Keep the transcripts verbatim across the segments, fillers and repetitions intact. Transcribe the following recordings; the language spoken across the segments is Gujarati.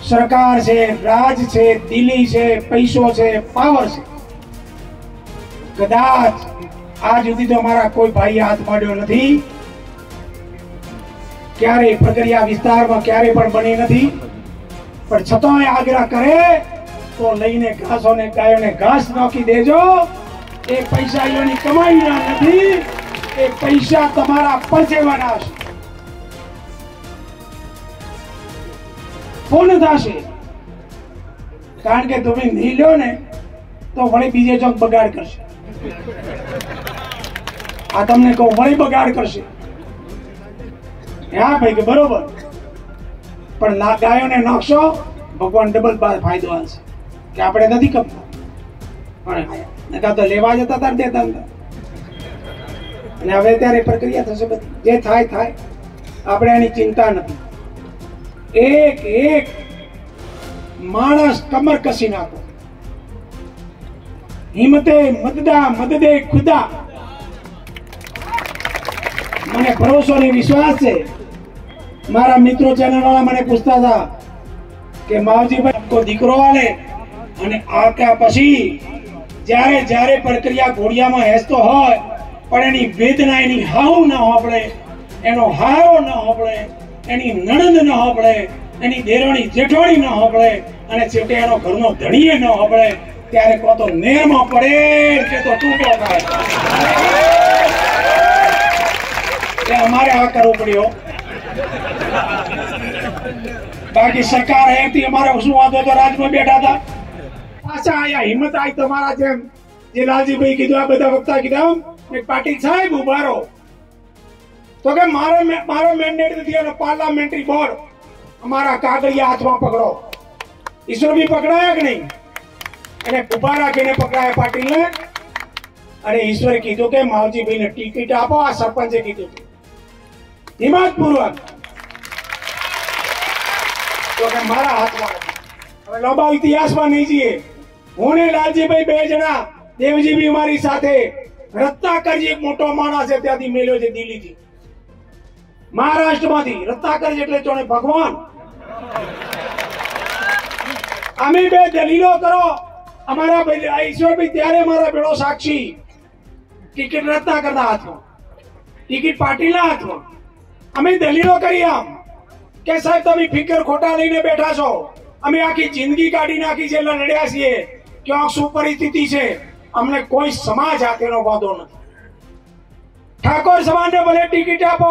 सरकार से, राज से, दिल्ही से, पैसों से, पावर से कदाच आज सुधी तो अमरा कोई भाई हाथ माड्यो नहीं, क्यारे प्रक्रिया विस्तार में क्यारे पण बनी नहीं, पर छतांय आग्रह करे तो लईने घासों ने गायों ने घास नोखी देजो। ए पैसा योनी कमाई ना नहीं, ए पैसा तमारा परसेवाना छे, पूर्ण थशे। कारण के तुमे नहीं लो ने तो वળી बीजे ચોક બગાડ કરશે। आ तमने कहूं वળી બગાડ કરશે। हाँ भाई के बरोबर, पण गायों ने नाखशो भगवान डबल फायदो आलशे कि आपणे नथी कमता, पण नका तो लेवा जता तार देता नता। અને હવે ત્યારે પ્રક્રિયા થશે બધી, જે થાય થાય, આપણે એની ચિંતા નથી। એક એક માણસ કમર કસી નાખો, હિંમતે મદદા મદદે ખુદા। મને ભરોસો ને વિશ્વાસ છે। મારા મિત્રો ચેનલ વાળા મને પૂછતા હતા કે માવજી ભાઈ को દીકરો આલે અને આકા પછી જ્યારે જ્યારે પ્રક્રિયા ઘોડિયામાં હેસતો હોય પણ એની વેદના એની હાવ ન હોબળે, એનો હારો ન હોબળે, એની નણંદ ન હોબળે, એની દેરાણી જેઠાણી ન હોબળે અને છેવટે એનો ઘરનો ધણીએ ન હોબળે, ત્યારે કો તો નેરમાં પડે કે તો તૂટો થાય। એ અમારે આ કરવું પડ્યો। बाकी सरकार है थी हमारे શું વાંધો તો રાજમાં બેઠા હતા, પાછા આયા હિંમત આવી તમારા જેમ જે લાલજીભાઈ કીધું, આ બધા વક્તા કીધા એક પાટીલ સાહેબ ઉભા રહો તો કે મારો મારો મેન્ડેટ નથી અને પાર્લામેન્ટરી બોર્ડ અમારા કાગળિયા હાથમાં પકડો। ઈશ્વર भी પકડાયા કે નહીં? અને ઉભા રાખીને પકડાયા પાટીલને અને ઈશ્વરે કીધું કે માવજીભાઈને ટિકિટ આપો। આ સરપંચે કીધું હિંમતપૂર્વક तो के मारा हाथ में હવે લોબા ઇતિહાસમાં નહીં જઈએ। હું ને લાલજીભાઈ બે જણા, દેવજી બી અમારી સાથે, રત્નાકરજી એક મોટો માણસ છે ત્યાંથી મેલ્યો છે દિલ્હીથી, મહારાષ્ટ્રમાંથી। રત્નાકરજી એટલે ચોને ભગવાન। અમે બે દલીલો કરો, અમારા ઈશ્વરભાઈ ત્યારે મારા બેડો સાક્ષી, ટિકિટ રત્નાકરના હાથમાં, ટિકિટ પાટીલના હાથમાં। અમે દલીલો કરી આમ કે સાહેબ તમે ફિકર ખોટા લઈને બેઠા છો, અમે આખી જિંદગી કાઢી નાખી છે, લડ્યા છીએ, ક્યાં શું પરિસ્થિતિ છે, અમને કોઈ સમાજ હાથેનો વાંધો નથી। ઠાકોર સમાજને ભલે ટિકિટ આપો।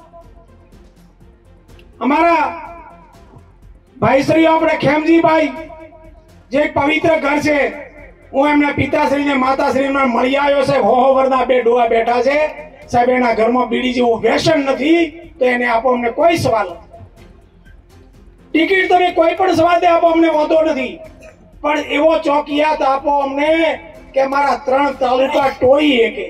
અમારા ભાઈશ્રી આપણે ખેમજીભાઈ જે એક પવિત્ર ઘર છે, હું એમના પિતાશ્રીને માતાશ્રીને મળી આવ્યો છે, હો હો વરના બે ડોહા બેઠા છે, સાહેબ એના ઘરમાં બીડી જેવું વ્યસન નથી તો એને આપો, અમને કોઈ સવાલ નથી। ટિકિટ તમે કોઈ પણ સવાદે આપો, અમને વાંધો નથી, પણ એવો ચોકિયાત આપો અમને કે મારા ત્રણ તાલુકા ટોળી એકે,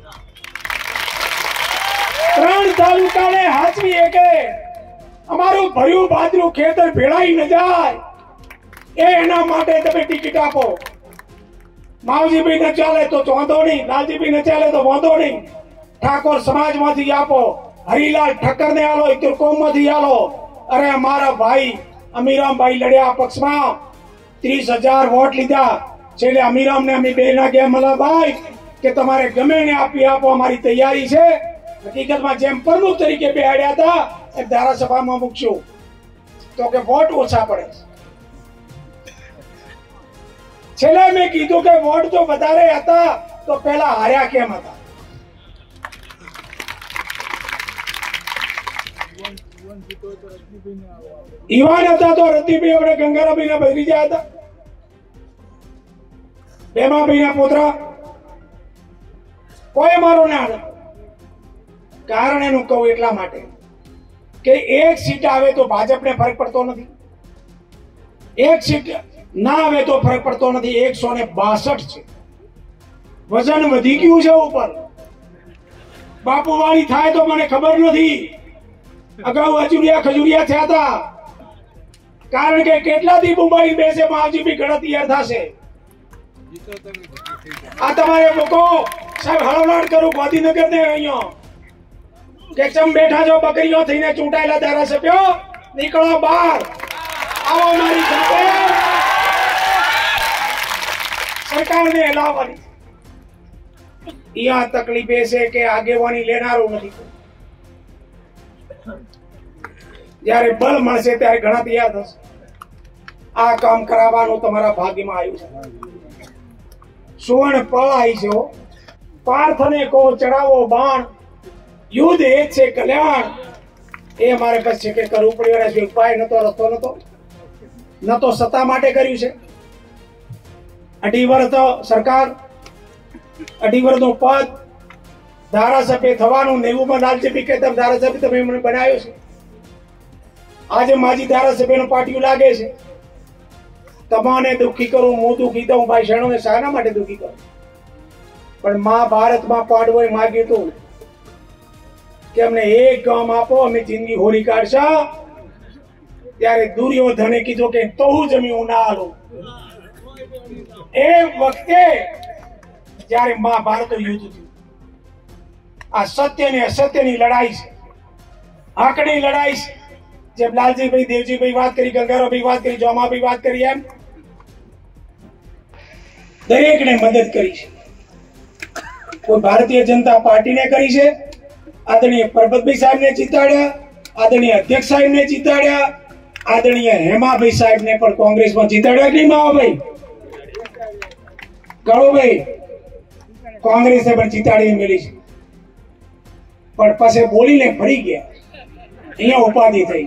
ત્રણ તાલુકાને હાચવી એકે, અમારું ભર્યું બાજરું ખેતર ભેળાઈ ન જાય, એ એના માટે તમે ટિકિટ આપો। માવજીભાઈ ન ચાલે તો વાંધો નહીં, લાલજીભાઈ ન ચાલે તો વાંધો નહીં, ઠાકોર સમાજમાંથી આપો, હરિલાલ ઠક્કરને આલો, તુર્કોમમાંથી આલો। अरे हमारा भाई अमीराम भाई लड़िया पक्ष में तीस हजार वोट लीधा, छेले अमीराम ने अमी बेना के मला भाई के तमारे गमे ने आपी आपो, हमारी तैयारी छे। हकीकत में जेम प्रमुख तरीके बेहाड्या था एक धारासभा में मूकशो तो के वोट ओछा पड़े। छेले में कीधुं के वोट तो वधारे हता तो पहला हार्या केम हता? ઈવાન હતા તો રતિભાઈ આપણે ગંગારાભાઈના ભત્રીજા હતા, બેમાભાઈના પોતરા, કોઈ મારો ના હતો। કારણ એનું કહું એટલા માટે કે એક सीट આવે તો ભાજપને ફરક પડતો નથી, એક सीट ના આવે તો ફરક પડતો નથી। એકસો ને બાસઠ છે, વજન વધી ગયું છે ઉપર। બાપુવાળી થાય તો મને ખબર નથી, અગાઉ અજુરિયા ખજુરિયા થયા હતા, કારણ કે કેટલાથી મુંબઈ બેસે માવજી બી ગણતરી થશે। આ તમારે લોકો સાહેબ હળવળ કરું ગાંધીનગર ને અહીંયા કે ચમ બેઠા છો બકરીઓ થઈને ચૂંટાયેલા ધારાસભ્યો, નીકળો બહાર। આવો મારી સાથે સરકારને હલાવવાની। यहाँ तकलीफ ए છે કે આગેવાની લેનારો નથી। જ્યારે બળ મળશે ત્યારે ઘણા તૈયાર થશે। આ કામ કરાવવાનું તમારા ભાગ્યમાં આવ્યું છે। સુવર્ણ પળ આવી છે। પાર્થને કો ચડાવો બાણ, યુદ્ધ એ છે કલ્યાણ। એ અમારે પાસે છે કે કરવું પડ્યું, એના ઉપાય નતો, રસ્તો નતો, ન તો સત્તા માટે કર્યું છે। અઢી વર્ષ તો સરકાર, અઢી વર્ષનું પદ, ધારાસભ્ય થવાનું, નેવું માં લાલચી કેતમ ધારાસભ્ય તમે મને બનાવ્યો છે। આજે માજી ધારાસભ્યનું પાટિયું લાગે છે। તમાને દુઃખી કરું, હું દુઃખી થઉં, ભાઈ શરણોને શાના માટે દુઃખી કરું? પણ મહાભારતમાં પાડવોએ માગ્યું હતું કે અમને એક ગામ આપો, અમે જિંદગી હોરી કાઢશા। ત્યારે દુર્યોધને કીધું કે તો હું જમી ના હાલું। એ વખતે જ્યારે મહાભારત યુદ્ધ થયું, આ સત્ય ને અસત્યની લડાઈ છે, હકની લડાઈ છે। જેમ લાલજીભાઈ, દેવજીભાઈ વાત કરી, ગંગારાભાઈ વાત કરી, જોમાભાઈ વાત કરી, એમ દરેકને મદદ કરી છે। કોઈ ભારતીય જનતા પાર્ટીને કરી છે, આદરણીય પરબતભાઈ સાહેબને જીતાડ્યા, આદરણીય અધ્યક્ષ સાહેબને જીતાડ્યા, આદરણીય હેમાભાઈ સાહેબને પણ કોંગ્રેસમાં જીતાડ્યા કે નહીં માવાભાઈ? ગળુભાઈ કોંગ્રેસે પણ જીતાડી મેળી છે, પણ પછી બોલીને ફરી ગયા, અહીંયા ઉપાધિ થઈ।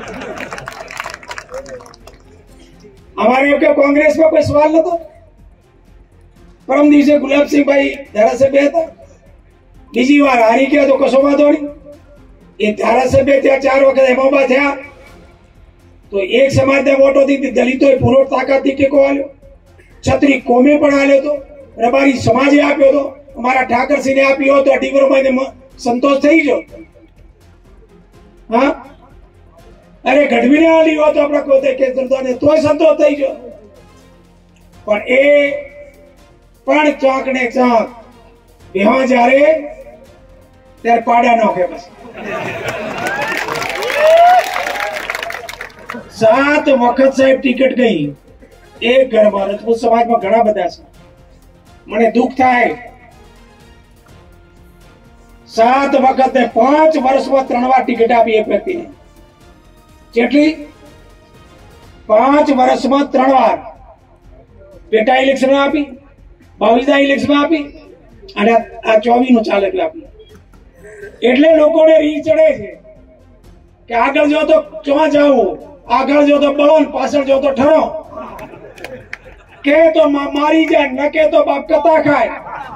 અમારે એમ કે કોંગ્રેસમાં કોઈ સવાલ નતો। પરમ દિવસે ગુલાબસિંહભાઈ ધારાસભ્ય હતા, બીજી વાર હારી ગયા તો કશો વાંધો નહીં। એ ધારાસભ્ય ત્યાં ચાર વખત એમાં થયા તો એક સમાજના વોટોથી દલિતોએ પૂરો તાકાતથી ટેકો આલ્યો, છત્રી કોમે પણ આલ્યો હતો, રબારી સમાજે આપ્યો હતો, અમારા ઠાકરસિંહને આપ્યો હતો। અઢી વર્ષમાં સંતોષ થઈ ગયો। હા, અરે ગઢવીને આલ્યો હતો આપણા કોઈ કેસરદાને, તોય સંતોષ થઈ ગયો। પણ એ પણ ચાંક ને ચાંક બેહા જ્યારે ત્યારે પાડા નાખે। પછી સાત વખત સાહેબ ટિકિટ ગઈ એક ઘરમાં। રજપૂત સમાજમાં ઘણા બધા છે, મને દુઃખ થાય। સાત વખત ને પાંચ વર્ષમાં ત્રણ વાર ટિકિટ આપી એક વ્યક્તિને। કેટલી? પાંચ વર્ષમાં ત્રણ વાર। પેટા ઇલેક્શન આપી, બાવીસ ના ઇલેક્શન આપી, અને આ ચોવીસ નું ચાલે એટલે આપી। એટલે લોકોને રી ચડે છે કે આગળ જો તો ક્યાં જવું, આગળ જો તો બળો, પાછળ જો તો ઠરો, કે તો મારી જાય, ન કે તો બાપ કતા ખાય।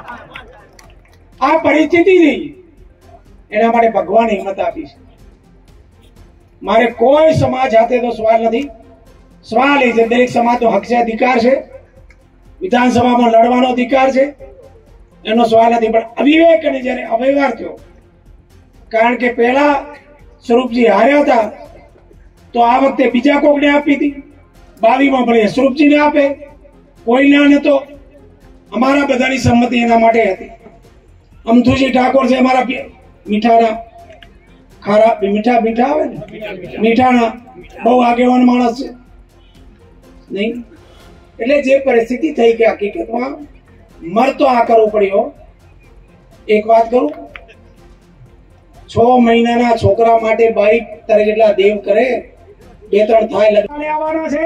આ પરિસ્થિતિ થઈ, એના માટે ભગવાને હિંમત આપી છે। મારે કોઈ સમાજ સાથે તો સવાલ નથી। સવાલ એ છે દરેક સમાજનો હક છે, અધિકાર છે, વિધાનસભામાં લડવાનો અધિકાર છે, એનો સવાલ નથી। પણ અવિવેક અને જયારે અવ્યવહાર થયો, કારણ કે પહેલા સ્વરૂપજી હાર્યા હતા તો આ વખતે બીજા કોકને આપી હતી, બાવીમાં ભલે સ્વરૂપજીને આપે, કોઈ ના નતો। અમારા બધાની સંમતિ એના માટે હતી। અમથુજી ઠાકોર છે અમારા મીઠાના, ખારા મીઠા મીઠા આવે ને, મીઠાના બહુ આગેવાન માણસ છે નહીં। એટલે જે પરિસ્થિતિ થઈ કે હકીકતમાં મરતો આ કરવું પડ્યો। એક વાત કરું, છ મહિનાના છોકરા માટે બાઈક તારે જેટલા દેવ કરે, બે ત્રણ થાય લગાડે આવવાના છે।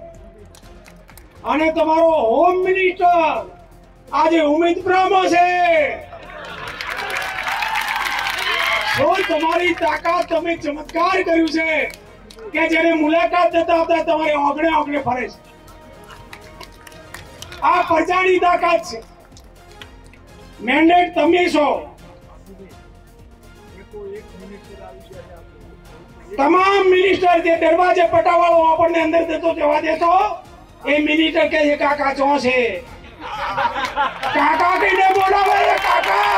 અને તમારો હોમ મિનિસ્ટર આજે ઉમેદ બ્રાહ્મો છે। શું તમારી તાકાત, તમે ચમત્કાર કર્યું છે કે જેને મુલાકાત દેતા હતા તમારે ઓગણે ઓગણે ફરે છે। આ પ્રજાની તાકાત છે। મેન્ડેટ તમે છો। તમામ મિનિસ્ટર જે દરવાજે પટાવાળો આપણને અંદર દેતો જવા દેતો, એ મિનિસ્ટર કે છે કાકા ચો છે, કાકા કહીને બોલાવે કાકા।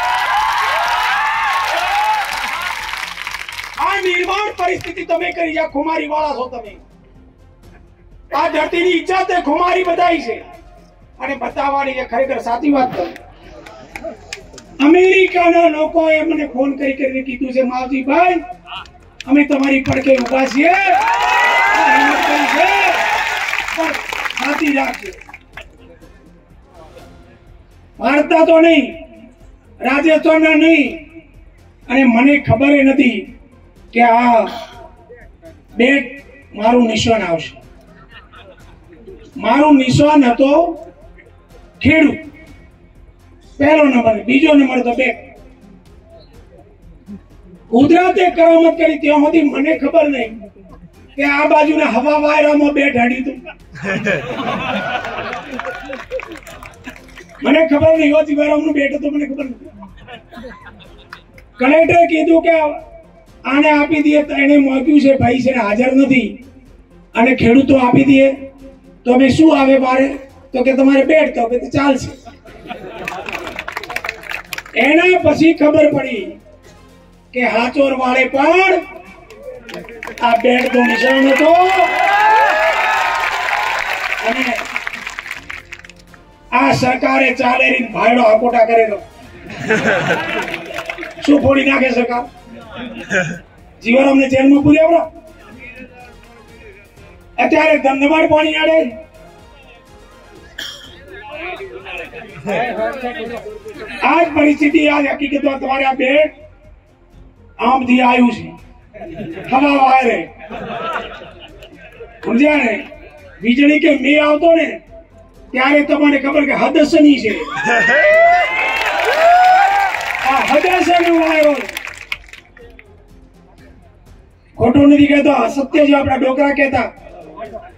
આ નિર્માણ પરિસ્થિતિ તમે કરી, જ્યાં ખુમારી વાળા છો તમે। આ ધરતીની ઇજ્જત એ ખુમારી બધાઈ છે, અને બતાવવાની એ ખરેખર સાચી વાત કરી। અમેરિકાના લોકોએ મને ફોન કરી કરીને કીધું છે, માવજીભાઈ અમે તમારી પડખે ઉભા છીએ, સાચી રાખજો. વાર્તા તો નહીં, રાજસ્થાનના નહીં, અને મને ખબર નથી કે આ બેટ મારું નિશાન આવશે. મારું નિશાન હતો ખેડૂત, પહેલો નંબર. બીજો નંબર તો બેટ. ગુજરાતે કરામત કરી ત્યાં સુધી મને ખબર નહીં કે આ બાજુના હવા વાયરામાં બેટ હાડી હતું. મને ખબર નહીં હોતી વાયરાનું બેટ હતું, મને ખબર નથી. કલેક્ટરે કીધું કે આને આપી દઈએ, એને મોક્યું છે, ભાઈ છે હાજર નથી, અને ખેડૂતો આપી દઈએ તો અમે શું આવે બારે? તો કે તમારે બેટ, તો કે ચાલશે. એના પછી ખબર પડી કે હાચોર વાળે પણ આ બેટ તો નિશાન હતો, અને આ સરકારે ચાલેરી ભાઈડો આકોટા કરેલો. શું ફોડી નાખે સરકાર? જીવરામને જેલમાં પૂર્યા. અત્યારે ધમધમાટ પાણી આડે. આ જ પરિસ્થિતિ, આ હકીકત તમારે આ બેટ આમથી આવ્યું છે હવા વાયરે, સમજ્યા ને? વીજળી કે મેં આવતો ને ત્યારે તમને ખબર કે હદસની છે. આ હદસનો વાયરો ખોટું નથી કહેતો, સત્ય છે. આપણા ડોકરા કહેતા